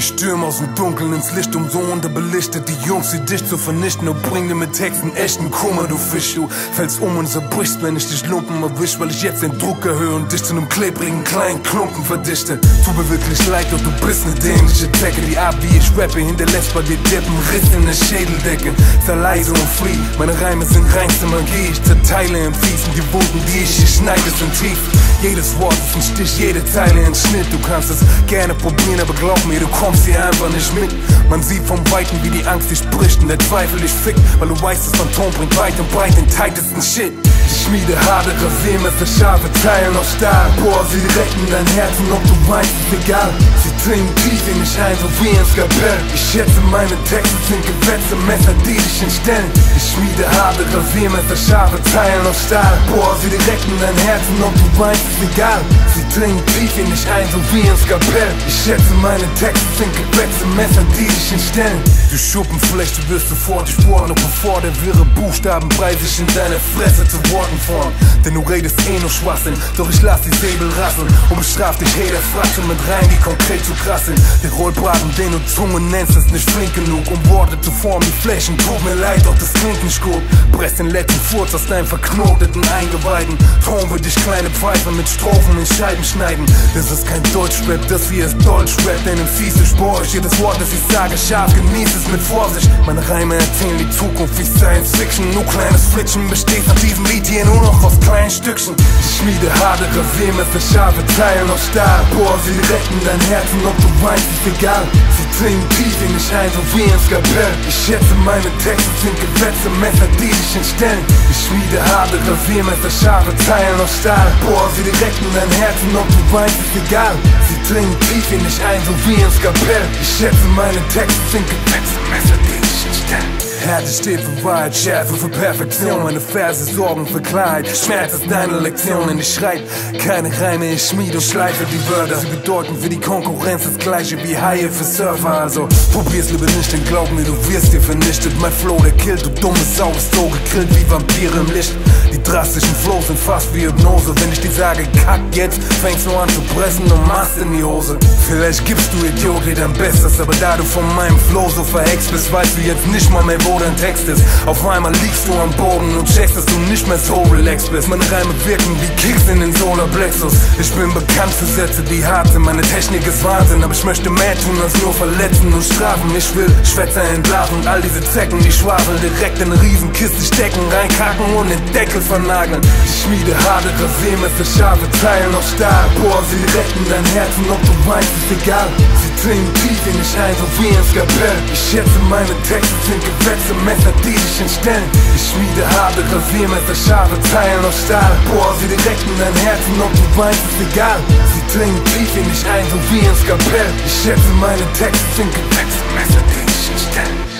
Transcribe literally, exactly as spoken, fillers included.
Ich stürm aus dem Dunkeln ins Licht, um so unterbelichtet die Jungs wie dich zu vernichten. Und bring dir mit Texten echten Kummer, du Fisch. Du fällst um und zerbrichst, wenn ich dich Lumpen erwisch, weil ich jetzt den Druck erhöhe und dich zu einem klebrigen kleinen Klumpen verdichte. Tut mir wirklich leid, doch du bist ne dämliche Decke. Die Art, wie ich rappe, hinterlässt bei dir Deppen Riss in der Schädeldecke. Sei leise und flieh, meine Reime sind reinste Magie. Ich zerteile im Fließen, die Wunden, die ich hier schneide, sind tief. Jedes Wort ist ein Stich, jede Zeile ein Schnitt. Du kannst es gerne probieren, aber glaub mir, du kommst hier einfach nicht mit. Man sieht vom Weiten, wie die Angst dich bricht und der Zweifel dich fickt, weil du weißt, das Phantom bringt weit und breit den tightesten Shit. Ich schmiede harte Rasiermesser, scharfe Teilen aus Stahl. Boah, sie direkt in dein Herzen, ob du weißt, ist egal. Sie dringen tief in dich ein, so wie ein Skalpell. Ich schätze, meine Texte sind Gewächse, Messer, die dich entstellen. Ich schmiede harte Rasiermesser, scharfe Teilen aus Stahl. Boah, sie direkt in dein Herzen, ob du weißt, ist egal. Sie dringen tief in dich ein, so wie ein Skalpell. Ich schätze, meine Texte sind Gewächse, Messer, die dich entstellen. Du Schuppenflechte wirst sofort durchbohren, noch bevor der wirre Buchstabenbrei sich in deine Fresse zu Worten formt. Denn du redest eh nur Schwachsinn, doch ich lass die Säbel rasseln und bestraf dich Hater Fratzen mit rein, die konkret zu krass sind. Der Rollbraten, den du Zunge nennst, ist nicht flink genug, um Worte zu formen wie Flächen. Tut mir leid, doch das klingt nicht gut. Press den letzten Furz aus deinem verknoteten Eingeweiden. Ton wird dich kleine Pfeife mit Strophen in Scheiben schneiden. Das ist kein Deutschrap, das hier ist Deutschrap, denn im Fies ist Borch. Jedes Wort, das ich sage, scharf, genieß es mit Vorsicht. Meine Reime erzählen die Zukunft wie Science Fiction. Nur kleines Flitschen besteht von diesem Lied hier nur noch aus kleinen Stückchen. Ich schmiede harte Rasiermesser, scharfe Teilen aus Stahl. Boah, sie direkt in dein Herzen, ob du weißt, ist egal. Sie dringen tief in dich ein, so wie ein Skalpell. Ich schätze, meine Texte sind Gewächse, Messer, die dich entstellen. Ich schmiede harte Rasiermesser, scharfe Teilen aus Stahl. Boah, sie direkt in dein Herzen, ob du weißt, ist egal. Sie dringen tief in dich ein, so wie ein Skalpell. Ich schätze, meine Texte sind Gewächse, Messer, die dich entstellen. Härte steht für Wahrheit, Schärfe für Perfektion. Meine Verse sorgen für Klarheit, Schmerz ist deine Lektion. Und ich schreib keine Reime, ich schmiede und schleife die Wörter. Sie bedeuten für die Konkurrenz das gleiche wie Haie für Surfer. Also probier's lieber nicht, denn glaub mir, du wirst dir vernichtet. Mein Flow, der killt, du dumme Sau, bist so gegrillt wie Vampire im Licht. Die drastischen Flows sind fast wie Hypnose. Wenn ich dir sage, kack jetzt, fängst du an zu pressen und machst in die Hose. Vielleicht gibst du Idiot dir dein Bestes, aber da du von meinem Flow so verhext bist, weißt du jetzt nicht mal mehr, wo dein Text ist. Auf einmal liegst du am Boden und checkst, dass du nicht mehr so relaxed bist. Meine Reime wirken wie Kicks in den Solarplexus. Ich bin bekannt für Sätze, die hart sind. Meine Technik ist Wahnsinn, aber ich möchte mehr tun als nur verletzen und strafen. Ich will Schwätzer entlarven und all diese Zecken, die schwafeln, direkt in eine Riesenkiste stecken, reinkacken und den Deckel vernageln. Ich schmiede harte Rasiermesser, scharfe Teilen aus Stahl. Boah, sie direkt in dein Herzen, ob du weißt, ist egal. Sie dringen tief in dich ein, so wie ein Skalpell. Ich schätze, meine Texte sind Gewächse, Messer, die dich entstellen. Ich schmiede harte Rasiermesser, scharfe Teilen aus Stahl. Boah, sie direkt in dein Herzen, ob du weißt, ist egal. Sie dringen tief in dich ein, so wie ein Skalpell. Ich schätze, meine Texte sind Gewächse, Messer, die dich entstellen.